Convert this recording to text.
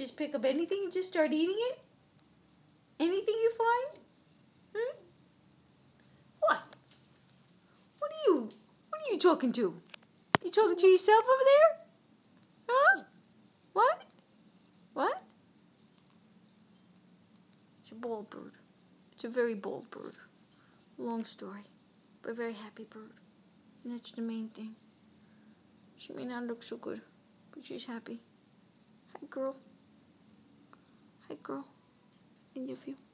just pick up anything and just start eating it? Anything you find? Hmm? What? What are you talking to? You talking to yourself over there? Huh? What? What? It's a bald bird. It's a very bold bird. Long story, but a very happy bird. And that's the main thing. She may not look so good, but she's happy. Hi, girl. Hi, girl. I love you.